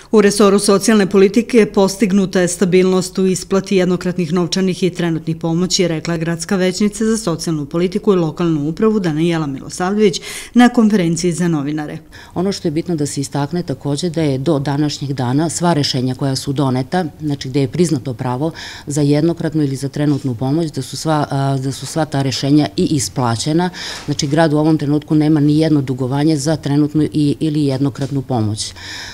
U resoru socijalne politike postignuta je stabilnost u isplati jednokratnih novčanih i trenutnih pomoći, rekla je gradska većnica za socijalnu politiku i lokalnu upravu Danijela Milosavljević na konferenciji za novinare. Ono što je bitno da se istakne također da je do današnjeg dana sva rešenja koja su doneta, znači gde je priznato pravo za jednokratnu ili za trenutnu pomoć, da su sva ta rešenja i isplaćena. Znači grad u ovom trenutku nema ni jedno dugovanje za trenutnu ili jednokratnu pomoć.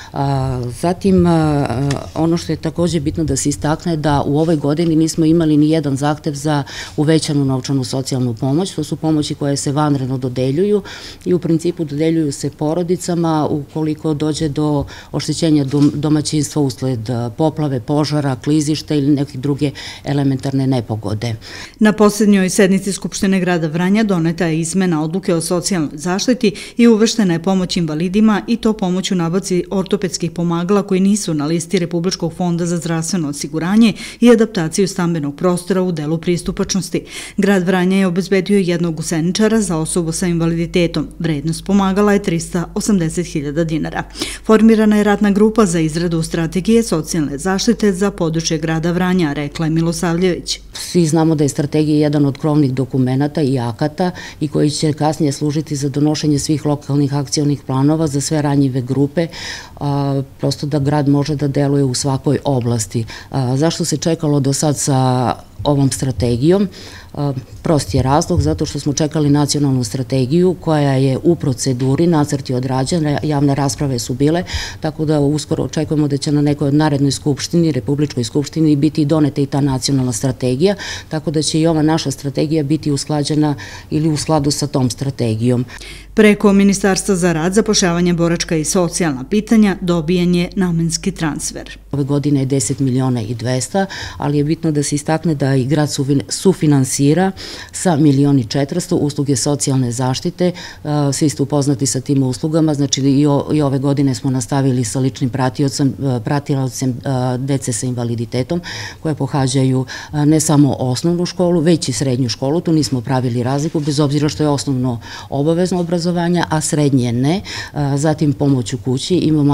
Zatim, ono što je također bitno da se istakne da u ovoj godini nismo imali ni jedan zahtev za uvećanu novčanu socijalnu pomoć. To su pomoći koje se vanredno dodeljuju i u principu dodeljuju se porodicama ukoliko dođe do oštećenja domaćinstva usled poplave, požara, klizišta ili neke druge elementarne nepogode. Na posljednjoj sednici Skupštine grada Vranja doneta je izmena odluke o socijalnoj zaštiti i uvrštena je pomoć invalidima i to pomoć u nabavci ortopedskih pomagala koji nisu na listi Republičkog fonda za zdravstveno osiguranje i adaptaciju stambenog prostora u delu pristupačnosti. Grad Vranja je obezbedio jednog guseničara za osobu sa invaliditetom. Vrednost pomagala je 380.000 dinara. Formirana je radna grupa za izradu strategije socijalne zaštite za područje grada Vranja, rekla je Milosavljević. Svi znamo da je strategija jedan od krovnih dokumenata i akata i koji će kasnije služiti za donošenje svih lokalnih akcionih planova za sve ranjive grupe, prosto da grad može da deluje u svakoj oblasti. Zašto se čekalo do sad sa ovom strategijom? Prost je razlog, zato što smo čekali nacionalnu strategiju koja je u proceduri, nacrt je odrađen, javne rasprave su bile, tako da uskoro očekujemo da će na nekoj od narednoj skupštini, Republičkoj skupštini, biti doneta i ta nacionalna strategija, tako da će i ova naša strategija biti usklađena ili u skladu sa tom strategijom. Preko Ministarstva za rad, zapošljavanje, boračka i socijalna pitanja dobijen je namenski transfer. Ove godine je 10.200.000, ali je bitno da se istakne da i grad sufinansira sa 1.400.000 usluge socijalne zaštite. Svi ste upoznati sa tim uslugama, znači i ove godine smo nastavili sa ličnim pratiocem dece sa invaliditetom koje pohađaju ne samo osnovnu školu, već i srednju školu. Tu nismo pravili razliku, bez obzira što je osnovno obavezno obrazovanja, a srednje ne. Zatim pomoć u kući, imamo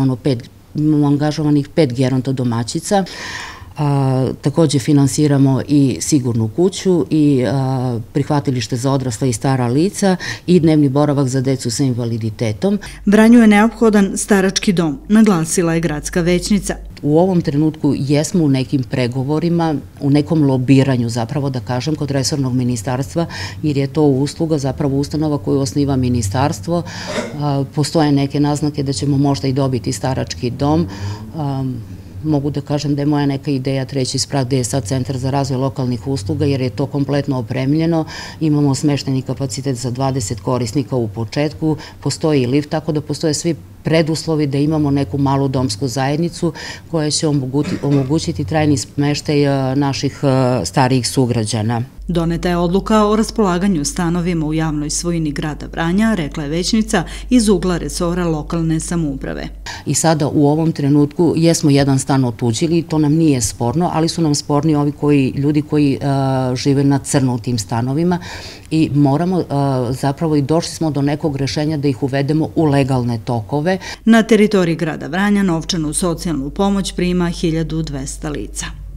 angažovanih 5 gerontodomaćica. Također finansiramo i sigurnu kuću i prihvatilište za odrasla i stara lica i dnevni boravak za decu sa invaliditetom. Vranju je neophodan starački dom, naglasila je gradska većnica. U ovom trenutku jesmo u nekim pregovorima, u nekom lobiranju, zapravo da kažem, kod resornog ministarstva, jer je to usluga, zapravo ustanova koju osniva ministarstvo. Postoje neke naznake da ćemo možda i dobiti starački dom. Mogu da kažem da je moja neka ideja treći sprat gde je sad Centar za razvoj lokalnih usluga, jer je to kompletno opremljeno. Imamo smešteni kapacitet za 20 korisnika u početku, postoji lift, tako da postoje svi preduslovi da imamo neku malu domsku zajednicu koja će omogućiti trajni smeštaj naših starijih sugrađana. Doneta je odluka o raspolaganju stanovima u javnoj svojini grada Vranja, rekla je većnica iz ugla resora lokalne samouprave. I sada u ovom trenutku jesmo jedan stan otuđili, to nam nije sporno, ali su nam sporni ovi ljudi koji žive na crno u tim stanovima i moramo, zapravo i došli smo do nekog rešenja da ih uvedemo u legalne tokove. Na teritoriji grada Vranja novčanu socijalnu pomoć prima 1.200 lica.